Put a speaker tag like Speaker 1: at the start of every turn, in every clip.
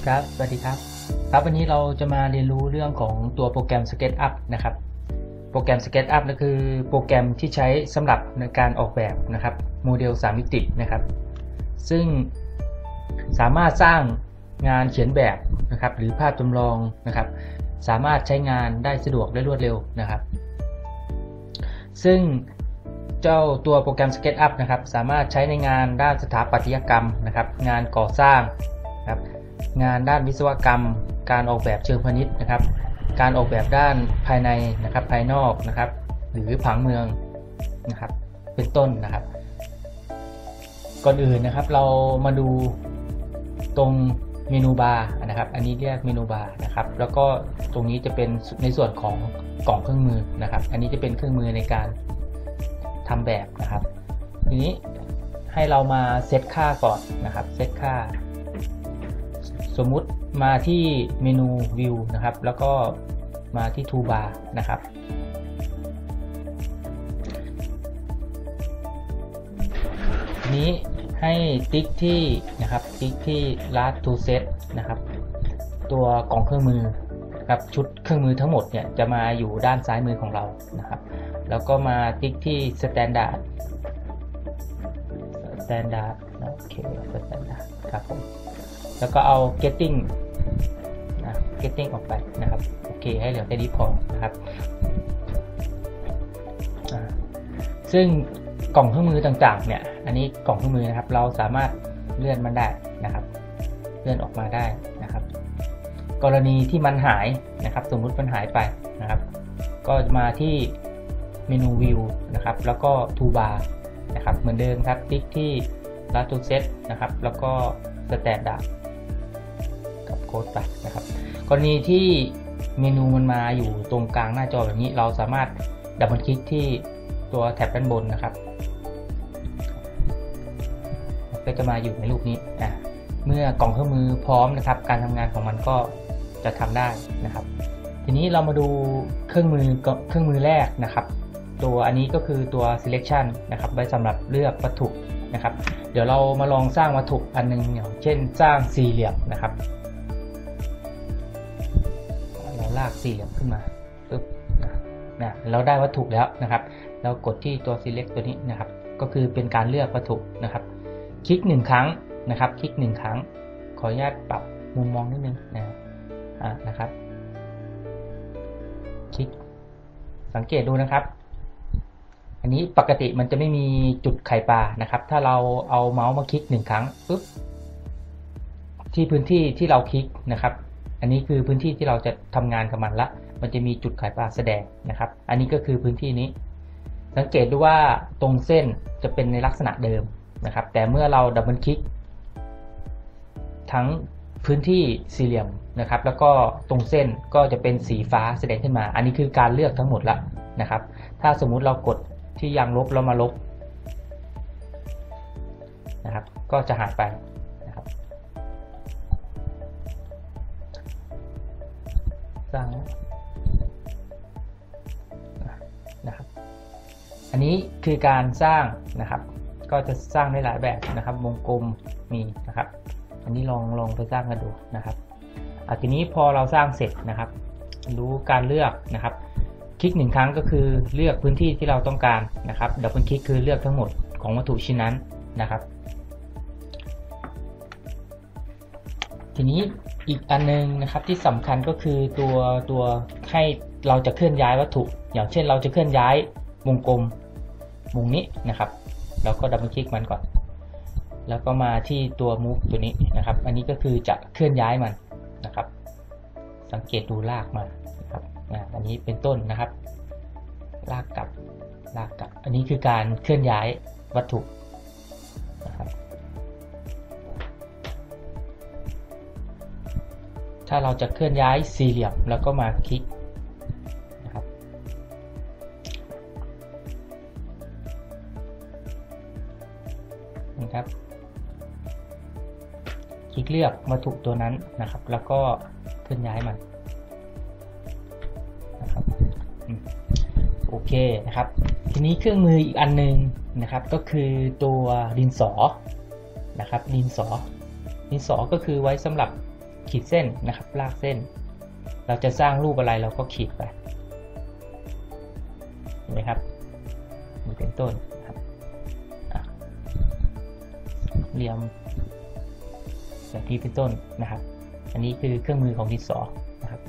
Speaker 1: ครับสวัสดีครับครับวันนี้เราจะมาเรียนรู้เรื่องของตัวโปรแกรม SketchUp นะครับโปรแกรม SketchUp ก็คือโปรแกรมที่ใช้สำหรับในการออกแบบนะครับโมเดล3มิตินะครับซึ่งสามารถสร้างงานเขียนแบบนะครับหรือภาพจำลองนะครับสามารถใช้งานได้สะดวกและรวดเร็วนะครับซึ่งเจ้าตัวโปรแกรม SketchUp นะครับสามารถใช้ในงานด้านสถาปัตยกรรมนะครับงานก่อสร้างนะครับงานด้านวิศวกรรมการออกแบบเชิงพาณิชย์นะครับการออกแบบด้านภายในนะครับภายนอกนะครับหรือผังเมืองนะครับเป็นต้นนะครับก่อนอื่นนะครับเรามาดูตรงเมนูบาร์นะครับอันนี้เรียกเมนูบาร์นะครับแล้วก็ตรงนี้จะเป็นในส่วนของกล่องเครื่องมือนะครับอันนี้จะเป็นเครื่องมือในการทำแบบนะครับทีนี้ให้เรามาเซตค่าก่อนนะครับเซตค่าสมมุติมาที่เมนูวิวนะครับแล้วก็มาที่ทูบาร์นะครับนี้ให้ติ๊กที่นะครับติ๊กที่ last to set นะครับตัวกล่องเครื่องมือครับชุดเครื่องมือทั้งหมดเนี่ยจะมาอยู่ด้านซ้ายมือของเรานะครับแล้วก็มาติ๊กที่ standard โอเค standard ครับผมแล้วก็เอา getting นะ getting ออกไปนะครับโอเคให้เหลือแค่นี้พอนะครับซึ่งกล่องเครื่องมือต่างๆเนี่ยอันนี้กล่องเครื่องมือนะครับเราสามารถเลื่อนมันได้นะครับเลื่อนออกมาได้นะครับกรณีที่มันหายนะครับสมมุติมันหายไปนะครับก็มาที่เมนูวิวนะครับแล้วก็ทูบาร์นะครับเหมือนเดิมครับคลิกที่ last to set นะครับแล้วก็ standard กับโค้ดไปนะครับกรณีที่เมนูมันมาอยู่ตรงกลางหน้าจอแบบนี้เราสามารถดับเบิลคลิกที่ตัวแท็บด้านบนนะครับก็จะมาอยู่ในรูปนี้เมื่อกล่องเครื่องมือพร้อมนะครับการทำงานของมันก็จะทำได้นะครับทีนี้เรามาดูเครื่องมือแรกนะครับตัวอันนี้ก็คือตัว selection นะครับไว้สำหรับเลือกวัตถุนะครับเดี๋ยวเรามาลองสร้างวัตถุอันนึงอย่างเช่นสร้างสี่เหลี่ยมนะครับเราลากสี่เหลี่ยมขึ้นมาปึ๊บเราได้วัตถุแล้วนะครับเรากดที่ตัว select ตัวนี้นะครับก็คือเป็นการเลือกวัตถุนะครับคลิก1ครั้งนะครับคลิก1ครั้งขออนุญาตปรับมุมมองนิดนึงนะครับคลิกสังเกตดูนะครับอันนี้ปกติมันจะไม่มีจุดไข่ปลานะครับถ้าเราเอาเมาส์มาคลิก1ครั้งปุ๊บที่พื้นที่ที่เราคลิกนะครับอันนี้คือพื้นที่ที่เราจะทำงานกับมันละมันจะมีจุดไข่ปลาแสดงนะครับอันนี้ก็คือพื้นที่นี้สังเกตดูว่าตรงเส้นจะเป็นในลักษณะเดิมนะครับแต่เมื่อเราดับเบิลคลิกทั้งพื้นที่สี่เหลี่ยมนะครับแล้วก็ตรงเส้นก็จะเป็นสีฟ้าแสดงขึ้นมาอันนี้คือการเลือกทั้งหมดละนะครับถ้าสมมุติเรากดที่ยางลบแล้วมาลบนะครับก็จะหายไปนะครับสร้างนะครับอันนี้คือการสร้างนะครับก็จะสร้างได้หลายแบบนะครับวงกลมมีนะครับอันนี้ลองไปสร้างกันดูนะครับทีนี้พอเราสร้างเสร็จนะครับรู้การเลือกนะครับคลิก1ครั้งก็คือเลือกพื้นที่ที่เราต้องการนะครับดับเบิลคลิกคือเลือกทั้งหมดของวัตถุชิ้นนั้นนะครับทีนี้อีกอันนึงนะครับที่สำคัญก็คือตัวให้เราจะเคลื่อนย้ายวัตถุอย่างเช่นเราจะเคลื่อนย้ายวงกลมมุมนี้นะครับเราก็ดับเบิลคลิกมันก่อนแล้วก็มาที่ตัว move ตัวนี้นะครับอันนี้ก็คือจะเคลื่อนย้ายมันนะครับสังเกตดูลากมานะครับอันนี้เป็นต้นนะครับลากกลับอันนี้คือการเคลื่อนย้ายวัตถุนะครับถ้าเราจะเคลื่อนย้ายสี่เหลี่ยมแล้วก็มาคลิกนะครับคลิกเลือกวัตถุตัวนั้นนะครับแล้วก็เคลื่อนย้ายมันนะครับโอเคนะครับทีนี้เครื่องมืออีกอันนึงนะครับก็คือตัวดินสอนะครับดินสอก็คือไว้สำหรับขีดเส้นนะครับลากเส้นเราจะสร้างรูปอะไรเราก็ขีดไปเห็นไหมครับนี่เป็นต้นครับเหลี่ยมแบบนี้เป็นต้นนะครับอันนี้คือเครื่องมือของดินสอนะครับ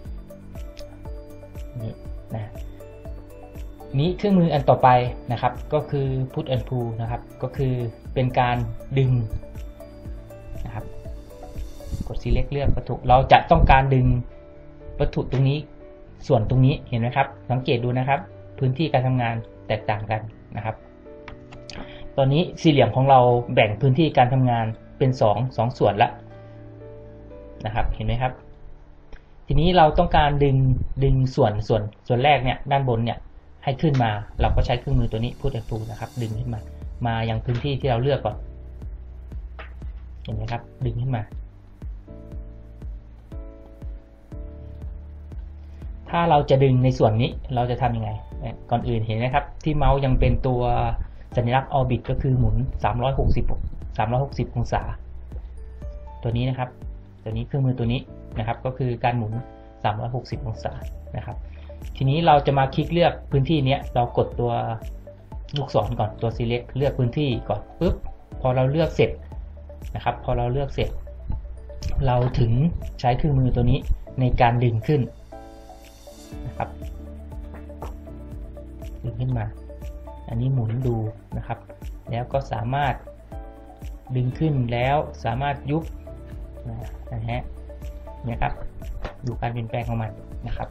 Speaker 1: นี่นะนี้เครื่องมืออันต่อไปนะครับก็คือ put and pull นะครับก็คือเป็นการดึงนะครับกด select เลือกวัตถุเราจะต้องการดึงวัตถุตรงนี้ส่วนตรงนี้เห็นไหมครับสังเกตดูนะครับพื้นที่การทำงานแตกต่างกันนะครับตอนนี้สี่เหลี่ยมของเราแบ่งพื้นที่การทำงานเป็นสองส่วนละนะครับเห็นไหมครับทีนี้เราต้องการดึงส่วนแรกเนี่ยด้านบนเนี่ยให้ขึ้นมาเราก็ใช้เครื่องมือตัวนี้ put and pull นะครับดึงขึ้นมายังพื้นที่ที่เราเลือกก่อนเห็นไหมครับดึงขึ้นมาถ้าเราจะดึงในส่วนนี้เราจะทำยังไงก่อนอื่นเห็นไหมครับที่เมาส์ยังเป็นตัวสัญลักษณ์ orbit ก็คือหมุน360องศาตัวนี้นะครับตัวนี้เครื่องมือตัวนี้นะครับก็คือการหมุน360องศานะครับทีนี้เราจะมาคลิกเลือกพื้นที่นี้เรากดตัวลูกศรก่อนตัว select เลือกพื้นที่ก่อนปุ๊บพอเราเลือกเสร็จนะครับพอเราเลือกเสร็จเราถึงใช้เครื่องมือตัวนี้ในการดึงขึ้นนะครับดึงขึ้นมาอันนี้หมุนดูนะครับแล้วก็สามารถดึงขึ้นแล้วสามารถยุบนะฮะเนี่ยครับดูการเปลี่ยนแปลงของมันนะครับ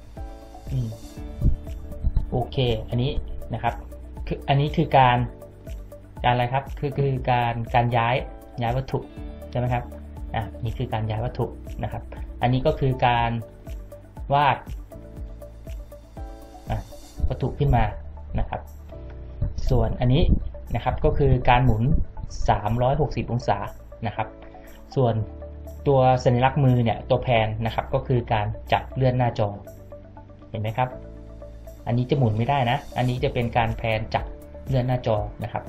Speaker 1: โอเคอันนี้นะครับคืออันนี้คือการอะไรครับคือการย้ายวัตถุใช่ไหมครับนี่คือการย้ายวัตถุนะครับอันนี้ก็คือการวาดวัตถุขึ้นมานะครับส่วนอันนี้นะครับก็คือการหมุน360องศานะครับส่วนตัวสัญลักษณ์มือเนี่ยตัวแพนนะครับก็คือการจับเลื่อนหน้าจอเห็นไหมครับอันนี้จะหมุนไม่ได้นะอันนี้จะเป็นการแพนจับเลื่อนหน้าจอนะครับ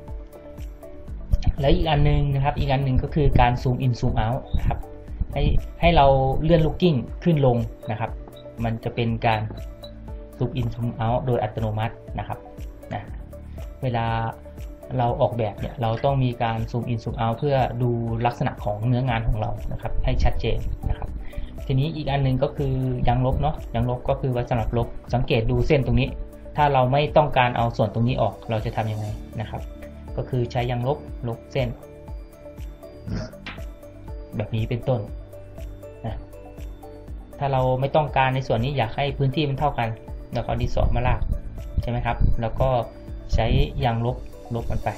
Speaker 1: แล้วอีกอันนึงนะครับอีกอันนึงก็คือการซูมอินซูมเอาท์นะครับให้เราเลื่อนลูกกิ้งขึ้นลงนะครับมันจะเป็นการซูมอินซูมเอาท์โดยอัตโนมัตินะครับเวลาเราออกแบบเนี่ยเราต้องมีการซูมอินซูมเอาท์เพื่อดูลักษณะของเนื้องานของเรานะครับให้ชัดเจนนะครับทีนี้อีกอันนึงก็คือยางลบเนาะยางลบก็คือไว้สำหรับลบสังเกตดูเส้นตรงนี้ถ้าเราไม่ต้องการเอาส่วนตรงนี้ออกเราจะทำยังไงนะครับก็คือใช้ยางลบเส้นแบบนี้เป็นต้นนะถ้าเราไม่ต้องการในส่วนนี้อยากให้พื้นที่มันเท่ากันแล้วก็ดินสอมาลากใช่ไหมครับแล้วก็ใช้ยางลบมันไป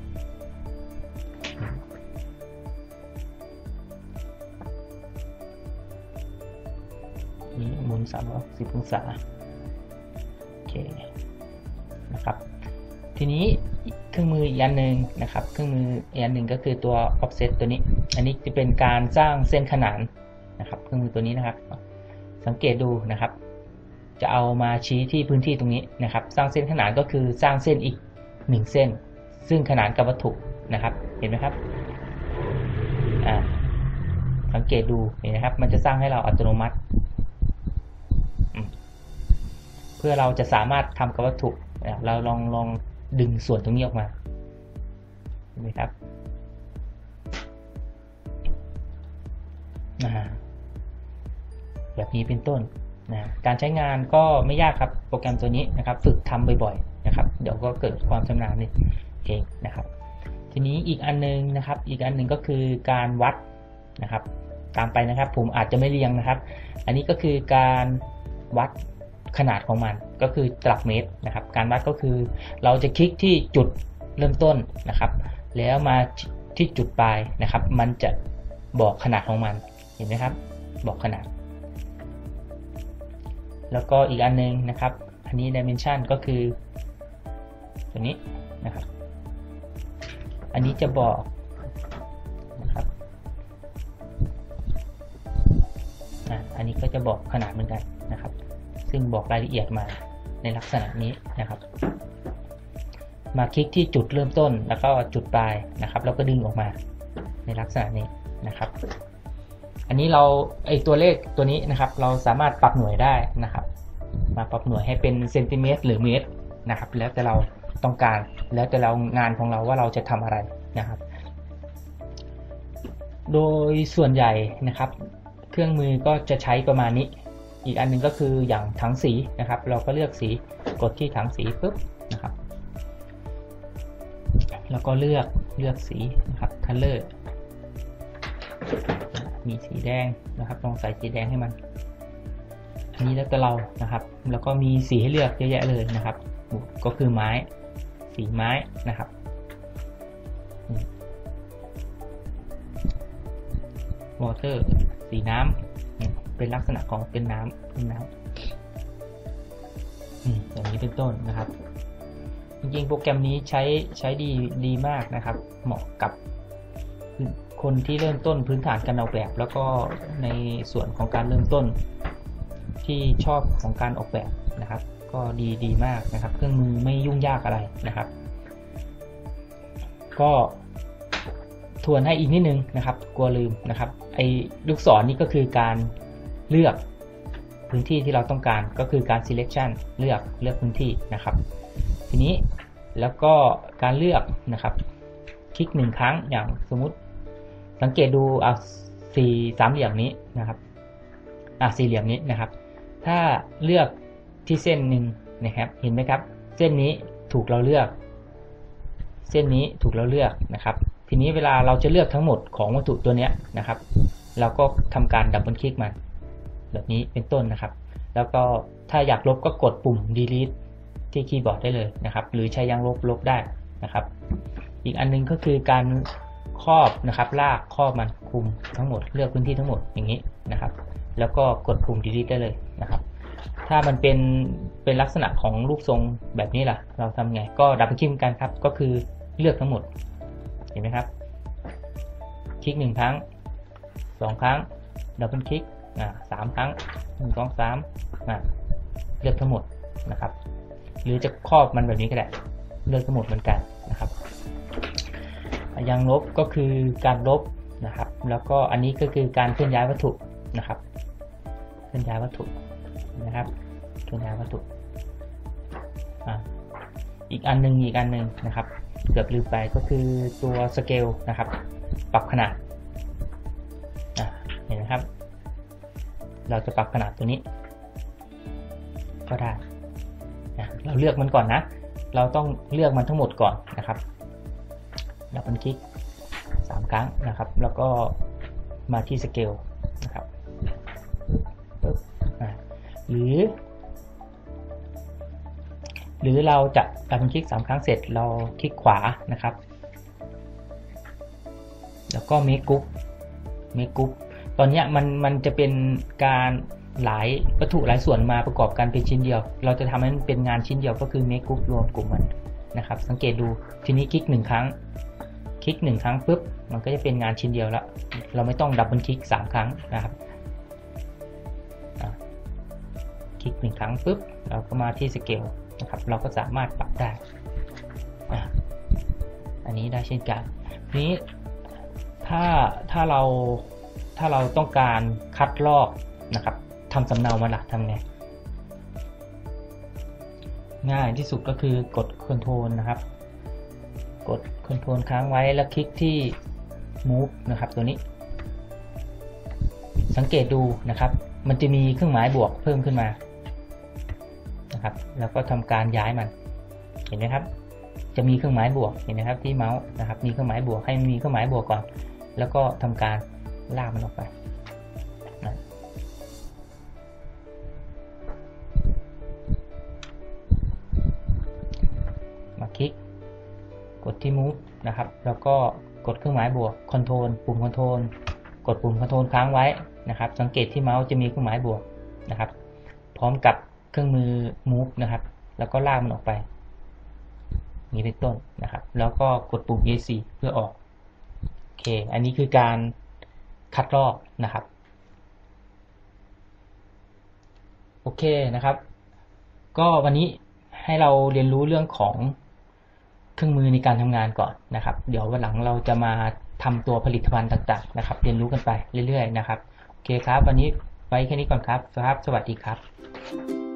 Speaker 1: นี่หมุน310องศาโอเคนะครับทีนี้เครื่องมืออีกอันหนึ่งนะครับเครื่องมืออีกอันหนึ่งก็คือตัว offset ตัวนี้อันนี้จะเป็นการสร้างเส้นขนานนะครับเครื่องมือตัวนี้นะครับสังเกตดูนะครับจะเอามาชี้ที่พื้นที่ตรงนี้นะครับสร้างเส้นขนานก็คือสร้างเส้นอีก1เส้นซึ่งขนานกับวัตถุนะครับเห็นไหมครับสังเกตดูเห็นไหมครับมันจะสร้างให้เราอัตโนมัติเพื่อเราจะสามารถทำกับวัตถุเราลองดึงส่วนตรงนี้ออกมาเห็นไหมครับแบบนี้เป็นต้นการใช้งานก็ไม่ยากครับโปรแกรมตัวนี้นะครับฝึกทำบ่อยๆนะครับเดี๋ยวก็เกิดความชำนาญเองนะครับทีนี้อีกอันนึงนะครับอีกอันนึงก็คือการวัดนะครับตามไปนะครับผมอาจจะไม่เรียงนะครับอันนี้ก็คือการวัดขนาดของมันก็คือตลับเมตรนะครับการวัดก็คือเราจะคลิกที่จุดเริ่มต้นนะครับแล้วมาที่จุดปลายนะครับมันจะบอกขนาดของมันเห็นไหมครับบอกขนาดแล้วก็อีกอันนึงนะครับอันนี้ dimension ก็คือตัวนี้นะครับอันนี้จะบอกนะครับอันนี้ก็จะบอกขนาดเหมือนกันนะครับซึ่งบอกรายละเอียดมาในลักษณะนี้นะครับมาคลิกที่จุดเริ่มต้นแล้วก็จุดปลายนะครับแล้วก็ดึงออกมาในลักษณะนี้นะครับอันนี้เราตัวเลขตัวนี้นะครับเราสามารถปรับหน่วยได้นะครับมาปรับหน่วยให้เป็นเซนติเมตรหรือเมตรนะครับแล้วแต่เราต้องการแล้วแต่เรางานของเราว่าเราจะทำอะไรนะครับโดยส่วนใหญ่นะครับเครื่องมือก็จะใช้ประมาณนี้อีกอันนึงก็คืออย่างถังสีนะครับเราก็เลือกสีกดที่ถังสีปุ๊บนะครับแล้วก็เลือกสีนะครับ color มีสีแดงนะครับลองใส่สีแดงให้มันอันนี้แล้วแต่เรานะครับแล้วก็มีสีให้เลือกเยอะแยะเลยนะครับก็คือไม้สีไม้นะครับวอเตอร์สีน้ำเป็นลักษณะของเป็นน้ำอย่างนี้เป็นต้นนะครับจริงๆโปรแกรมนี้ใช้ดีมากนะครับเหมาะกับคนที่เริ่มต้นพื้นฐานการออกแบบแล้วก็ในส่วนของการเริ่มต้นที่ชอบของการออกแบบนะครับก็ดีมากนะครับเครื่องมือไม่ยุ่งยากอะไรนะครับก็ทวนให้อีกนิดนึงนะครับกลัวลืมนะครับไอ้ลูกศรนี่ก็คือการเลือกพื้นที่ที่เราต้องการก็คือการ selection เลือกพื้นที่นะครับทีนี้แล้วก็การเลือกนะครับคลิก1ครั้งอย่างสมมุติสังเกตดูสามเหลี่ยมนี้นะครับสี่เหลี่ยมนี้นะครับถ้าเลือกที่เส้นหนึ่งนะครับเห็นไหมครับเส้นนี้ถูกเราเลือกเส้นนี้ถูกเราเลือกนะครับทีนี้เวลาเราจะเลือกทั้งหมดของวัตถุตัวนี้นะครับเราก็ทำการดับเบิลคลิกมันแบบนี้เป็นต้นนะครับแล้วก็ถ้าอยากลบก็กดปุ่ม delete ที่คีย์บอร์ดได้เลยนะครับหรือใช้ยางลบได้นะครับอีกอันนึงก็คือการครอบนะครับลากครอบมันคุมทั้งหมดเลือกพื้นที่ทั้งหมดอย่างนี้นะครับแล้วก็กดปุ่ม delete ได้เลยนะครับถ้ามันเป็นลักษณะของรูปทรงแบบนี้ล่ะเราทำไงก็ดับเบิลคลิกเหมือนกันครับก็คือเลือกทั้งหมดเห็นไหมครับคลิก1ครั้ง2ครั้งดับเบิลคลิก3ครั้ง1 2 3เลือกทั้งหมดนะครับหรือจะครอบมันแบบนี้ก็ได้เลือกทั้งหมดเหมือนกันนะครับยางลบก็คือการลบนะครับแล้วก็อันนี้ก็คือการเคลื่อนย้ายวัตถุนะครับเคลื่อนย้ายวัตถุนะครับเคลื่อนย้ายวัตถุอีกอันหนึ่งนะครับเกือบลืมไปก็คือตัวสเกลนะครับปรับขนาดเห็นไหมครับเราจะปรับขนาดตัวนี้ก็ได้เราเลือกมันก่อนนะเราต้องเลือกมันทั้งหมดก่อนนะครับดับเบิลคลิก3ครั้งนะครับแล้วก็มาที่สเกลนะครับหรือเราจะดับเบิลคลิก3ครั้งเสร็จเราคลิกขวานะครับแล้วก็ make group ตอนนี้มันจะเป็นการหลายวัตถุหลายส่วนมาประกอบกันเป็นชิ้นเดียวเราจะทำให้มันเป็นงานชิ้นเดียวก็คือ make group รวมกลุ่มมันนะครับสังเกตดูทีนี้คลิก1ครั้งปุ๊บมันก็จะเป็นงานชิ้นเดียวแล้วเราไม่ต้องดับเบิลคลิก3ครั้งนะครับคลิก1ครั้งปุ๊บเราก็มาที่สเกลนะครับเราก็สามารถปรับได้อันนี้ได้เช่นกันนี้ถ้าเราต้องการคัดลอกนะครับทำสำเนามาทำไงง่ายที่สุดก็คือกด Ctrl นะครับกด Ctrl ค้างไว้แล้วคลิกที่ Move นะครับตัวนี้สังเกตดูนะครับมันจะมีเครื่องหมายบวกเพิ่มขึ้นมานะครับแล้วก็ทำการย้ายมันเห็นไหมครับจะมีเครื่องหมายบวกเห็นไหมครับที่เมาส์นะครับมีเครื่องหมายบวกให้มีเครื่องหมายบวกก่อนแล้วก็ทำการลากมันออกไปมาคลิกกดที่ Move นะครับแล้วก็กดเครื่องหมายบวก Control ปุ่ม Control กดปุ่ม Control ค้างไว้นะครับสังเกตที่เมาส์จะมีเครื่องหมายบวกนะครับพร้อมกับเครื่องมือ Move นะครับแล้วก็ลากมันออกไปนี้เป็นต้นนะครับแล้วก็กดปุ่ม ESC เพื่อออกโอเคอันนี้คือการคัดลอกนะครับโอเคนะครับก็วันนี้ให้เราเรียนรู้เรื่องของเครื่องมือในการทำงานก่อนนะครับเดี๋ยววันหลังเราจะมาทำตัวผลิตภัณฑ์ต่างๆนะครับเรียนรู้กันไปเรื่อยๆนะครับเคครับวันนี้ไว้แค่นี้ก่อนครับสวัสดีครับ